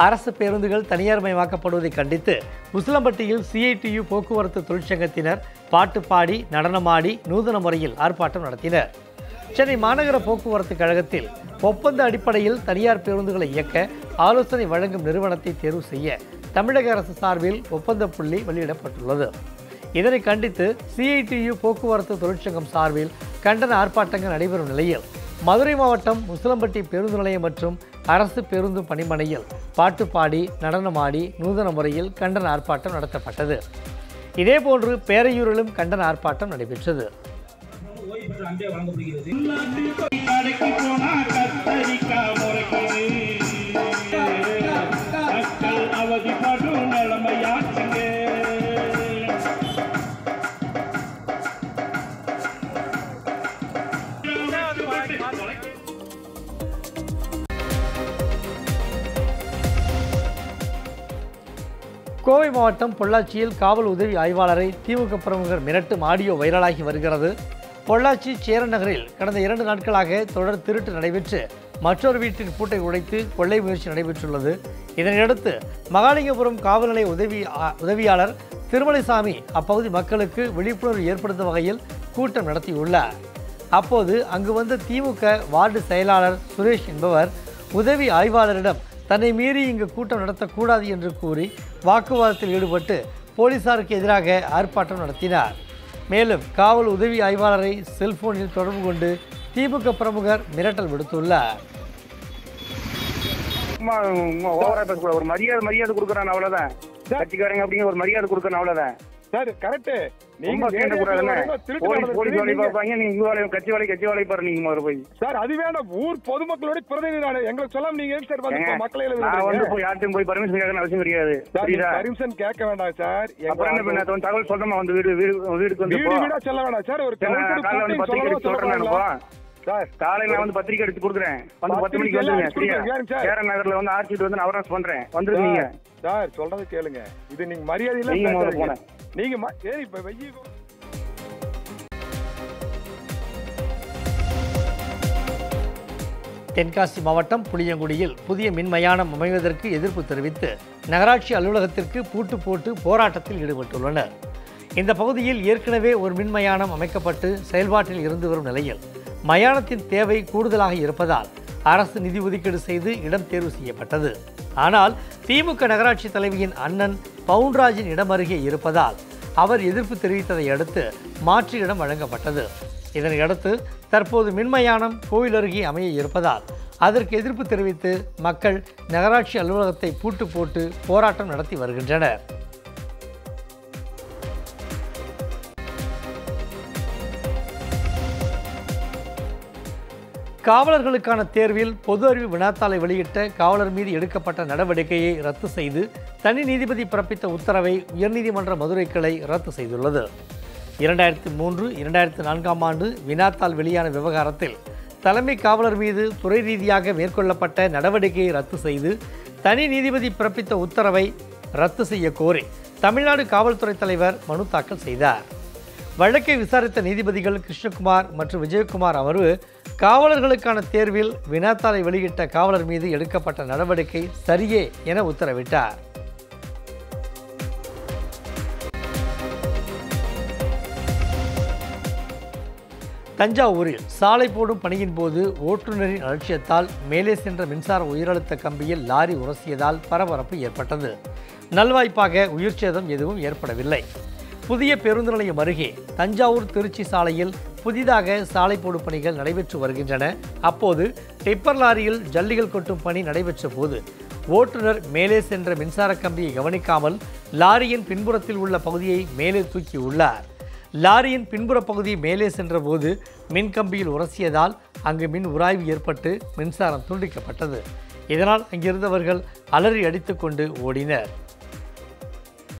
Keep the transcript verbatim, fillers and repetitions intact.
அரசு பேருந்துகள் தனியார்மயமாக்கப்படுவதை கண்டித்து உசிலம்பட்டியில் சிஐடியு போக்குவரத்து தொழிற்சங்கத்தினர் பாட்டு பாடி நடனமாடி நூதன முறையில் ஆர்ப்பாட்டம் நடத்தினர். சென்னை மாநகர போக்குவரத்து கழகத்தில் ஒப்பந்த அடிப்படையில் தனியார் பேருந்துகளை இயக்க ஆலோசனை வழங்கும் நிறுவனத்தை தேர்வு செய்ய தமிழக அரசு சார்பில் ஒப்பந்த புள்ளி வெளியிடப்பட்டுள்ளது. இதனை கண்டித்து சிஐடியு போக்குவரத்து தொழிற்சங்கம் சார்பில் கண்டன ஆர்ப்பாட்டங்கள் நடைபெறும் நிலையில் மதுரை மாவட்டம் உசிலம்பட்டி பேருந்து நிலையம் மற்றும் அரசு பேருந்து பணிமனையில் பாட்டு பாடி நடனமாடி நூதன முறையில் கண்டன ஆர்ப்பாட்டம் நடத்தப்பட்டது. இதேபோன்று பேரையூரிலும் கண்டன ஆர்ப்பாட்டம் நடைபெற்றது. கோவை மாவட்டம் பொள்ளாச்சியில் காவல் உதவி ஆய்வாளரை திமுக பிரமுகர் மிரட்டும் ஆடியோ வைரலாகி வருகிறது. பொள்ளாச்சி சேரன் நகரில் கடந்த இரண்டு நாட்களாக தொடர் திருட்டு நடைபெற்று மற்றொரு வீட்டின் பூட்டை உடைத்து கொள்ளை முயற்சி நடைபெற்றுள்ளது. இதனையடுத்து மகாலிங்கபுரம் காவல் நிலைய உதவி உதவியாளர் திருமலைசாமி அப்பகுதி மக்களுக்கு விழிப்புணர்வு ஏற்படுத்தும் வகையில் கூட்டம் நடத்தியுள்ளார். அப்போது அங்கு வந்த திமுக வார்டு செயலாளர் சுரேஷ் என்பவர் உதவி ஆய்வாளரிடம் தன்னை மீறி இங்கு கூட்டம் நடத்தக்கூடாது என்று கூறி வாக்குவாதத்தில் ஈடுபட்டு போலீசாருக்கு எதிராக ஆர்ப்பாட்டம் நடத்தினார். மேலும் காவல் உதவி ஆய்வாளரை செல்போனில் தொடர்பு கொண்டு திமுக பிரமுகர் மிரட்டல் விடுத்துள்ளார். ஒரு மரியாதை மரியாதை கொடுக்குறான் அவ்வளவுதான். கட்சிக்காரங்க அப்படிங்கிற ஒரு மரியாதை கொடுக்கணும் அவ்வளவுதான். Sir correct. நீங்க போலீஸ் வேலை பார்ப்பாங்க, நீங்க வேலை கட்சி வேலை கட்சி வேலை பாரு. நீங்க முதல்ல போய் சார் அது வேண்டாம். ஊர் பொதுமக்களோட பிரதிநிதி நான் எங்களுக்கு சொல்லாம நீங்க ஏன் சார் வந்து மக்களை நான் வந்து போய் யார்ட்டையும் போய் பர்மிஷன் கேட்கணும் அவசியம் கிடையாது. பர்மிஷன் கேட்க வேண்டாம் சார். அப்புறம் என்ன பண்ண தகவல் சொல்றோமா வந்து வீடு வீடு வீடுக்கு வந்து வீடு வீடா சொல்ல வேண்டாம் சார். ஒரு காலையில வந்து பத்திரிக்கை எடுத்து சொல்றேன் சார். காலையில நான் வந்து பத்திரிக்கை எடுத்து கொடுக்குறேன். வந்து பத்து மணிக்கு வந்துருங்க. சரியா? சேரன் நகர்ல வந்து ஆர்ச்சிட்டு வந்து நான் அவரன்ஸ் பண்றேன். வந்துருக்கீங்க சார். சொல்றது கேளுங்க. இது நீங்க மரியாதையில நீங்க நீங்க ஏய் இப்ப வெயி தென்காசி மாவட்டம் புளியங்குடியில் புதிய மின்மயானம் அமைவதற்கு எதிர்ப்பு தெரிவித்து நகராட்சி அலுவலகத்திற்கு பூட்டு போட்டு போராட்டத்தில் ஈடுபட்டுள்ளனர். இந்த பகுதியில் ஏற்கனவே ஒரு மின்மயானம் அமைக்கப்பட்டு செயல்பாட்டில் இருந்து வரும் நிலையில் மயானத்தின் தேவை கூடுதலாக இருப்பதால் அரசு நிதி ஒதுக்கீடு செய்து இடம் தேர்வு செய்யப்பட்டது. ஆனால் திமுக நகராட்சி தலைவியின் அண்ணன் பவுன்ராஜின் இடம் அருகே இருப்பதால் அவர் எதிர்ப்பு தெரிவித்ததை அடுத்து மாற்று இடம் வழங்கப்பட்டது. இதனையடுத்து தற்போது மின்மயானம் கோவில் அருகே அமைய இருப்பதால் அதற்கு எதிர்ப்பு தெரிவித்து மக்கள் நகராட்சி அலுவலகத்தை பூட்டு போட்டு போராட்டம் நடத்தி வருகின்றனர். காவலர்களுக்கான தேர்வில் பொது அறிவு வினாத்தாளை வெளியிட்ட காவலர் மீது எடுக்கப்பட்ட நடவடிக்கையை ரத்து செய்து தனி நீதிபதி பிறப்பித்த உத்தரவை உயர்நீதிமன்ற மதுரை கிளை ரத்து செய்துள்ளது. இரண்டாயிரத்தி மூன்று இரண்டாயிரத்தி நான்காம் ஆண்டு வினாத்தாள் வெளியான விவகாரத்தில் தலைமை காவலர் மீது துறை ரீதியாக மேற்கொள்ளப்பட்ட நடவடிக்கையை ரத்து செய்து தனி நீதிபதி பிறப்பித்த உத்தரவை ரத்து செய்ய கோரி தமிழ்நாடு காவல்துறை தலைவர் மனு தாக்கல் செய்தார். வழக்கை விசாரித்த நீதிபதிகள் கிருஷ்ணகுமார் மற்றும் விஜயகுமார் அமர்வு காவலர்களுக்கான தேர்வில் வினாத்தாளை வெளியிட்ட காவலர் மீது எடுக்கப்பட்ட நடவடிக்கை சரியே என உத்தரவிட்டார். தஞ்சாவூரில் சாலை போடும் பணியின் போது ஓட்டுநரின் அலட்சியத்தால் மேலே சென்ற மின்சார உயரழுத்த கம்பியில் லாரி உரசியதால் பரபரப்பு ஏற்பட்டது. நல்வாய்ப்பாக உயிர் சேதம் எதுவும் ஏற்படவில்லை. புதிய பேருந்து நிலையம் அருகே தஞ்சாவூர் திருச்சி சாலையில் புதிதாக சாலை போடும் பணிகள் நடைபெற்று வருகின்றன. அப்போது டிப்பர் லாரியில் ஜல்லிகள் கொட்டும் பணி நடைபெற்ற போது ஓட்டுநர் மேலே சென்ற மின்சார கம்பியை கவனிக்காமல் லாரியின் பின்புறத்தில் உள்ள பகுதியை மேலே தூக்கியுள்ளார். லாரியின் பின்புற பகுதி மேலே சென்றபோது மின்கம்பியில் உரசியதால் அங்கு மின் உராய்வு ஏற்பட்டு மின்சாரம் துண்டிக்கப்பட்டது. இதனால் அங்கிருந்தவர்கள் அலறி அடித்துக்கொண்டு ஓடினர்.